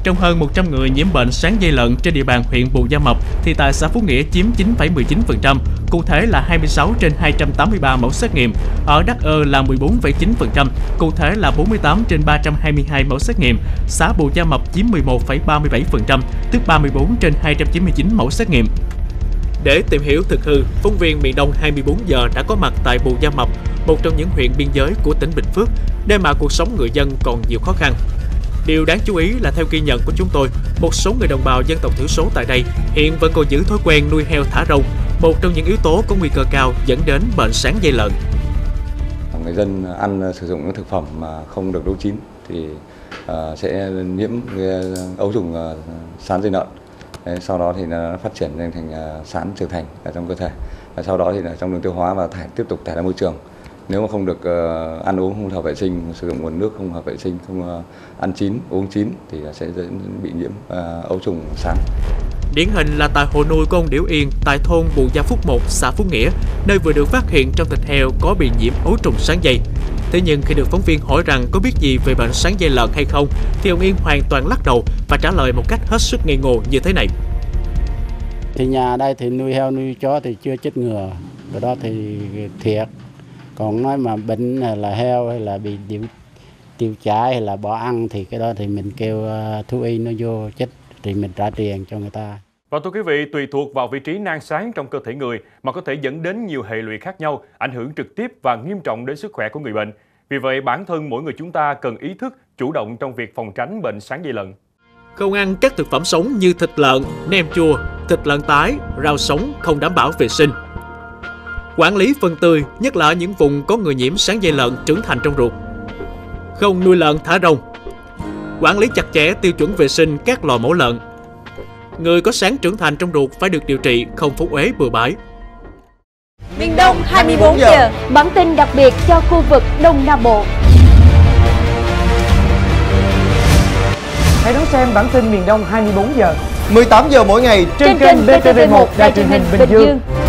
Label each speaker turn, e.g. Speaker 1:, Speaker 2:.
Speaker 1: trong hơn 100 người nhiễm bệnh sán dây lợn trên địa bàn huyện Bù Gia Mập, thì tại xã Phú Nghĩa chiếm 9,19%, cụ thể là 26 trên 283 mẫu xét nghiệm. Ở Đắc Ơ là 14,9%, cụ thể là 48 trên 322 mẫu xét nghiệm. Xã Bù Gia Mập chiếm 11,37%, tức 34 trên 299 mẫu xét nghiệm. Để tìm hiểu thực hư, phóng viên Miền Đông 24 giờ đã có mặt tại Bù Gia Mập, một trong những huyện biên giới của tỉnh Bình Phước, nơi mà cuộc sống người dân còn nhiều khó khăn. Điều đáng chú ý là theo ghi nhận của chúng tôi, một số người đồng bào dân tộc thiểu số tại đây hiện vẫn còn giữ thói quen nuôi heo thả rông, một trong những yếu tố có nguy cơ cao dẫn đến bệnh sán dây lợn.
Speaker 2: Người dân ăn sử dụng những thực phẩm mà không được nấu chín thì sẽ nhiễm ấu trùng sán dây lợn. Sau đó thì nó phát triển lên thành sán trưởng thành ở trong cơ thể. Và sau đó thì trong đường tiêu hóa và tiếp tục thải ra môi trường. Nếu mà không được ăn uống không hợp vệ sinh, sử dụng nguồn nước không hợp vệ sinh, không ăn chín, uống chín thì sẽ bị nhiễm ấu trùng sán.
Speaker 1: Điển hình là tại hộ nuôi của ông Điểu Yên tại thôn Bù Gia Phúc 1, xã Phú Nghĩa, nơi vừa được phát hiện trong thịt heo có bị nhiễm ấu trùng sán dây. Thế nhưng khi được phóng viên hỏi rằng có biết gì về bệnh sán dây lợn hay không, thì ông Yên hoàn toàn lắc đầu và trả lời một cách hết sức ngây ngô như thế này.
Speaker 3: Thì nhà đây thì nuôi heo nuôi chó thì chưa chết ngừa, cái đó thì thiệt. Còn nói mà bệnh là heo hay là bị tiêu chảy hay là bỏ ăn thì cái đó thì mình kêu thú y nó vô chích thì mình trả tiền cho người ta.
Speaker 4: Và thưa quý vị, tùy thuộc vào vị trí nang sán trong cơ thể người mà có thể dẫn đến nhiều hệ lụy khác nhau, ảnh hưởng trực tiếp và nghiêm trọng đến sức khỏe của người bệnh. Vì vậy, bản thân mỗi người chúng ta cần ý thức chủ động trong việc phòng tránh bệnh sán dây lợn.
Speaker 1: Không ăn các thực phẩm sống như thịt lợn, nem chua, thịt lợn tái, rau sống không đảm bảo vệ sinh. Quản lý phân tươi, nhất là ở những vùng có người nhiễm sán dây lợn trưởng thành trong ruột. Không nuôi lợn thả rông. Quản lý chặt chẽ tiêu chuẩn vệ sinh các lò mổ lợn. Người có sán trưởng thành trong ruột phải được điều trị, không phóng uế bừa bãi.
Speaker 5: Miền Đông 24 giờ, bản tin đặc biệt cho khu vực Đông Nam Bộ.
Speaker 6: Hãy đón xem bản tin Miền Đông 24 giờ 18 giờ mỗi ngày trên kênh VTV1 Đài truyền hình Bình Dương.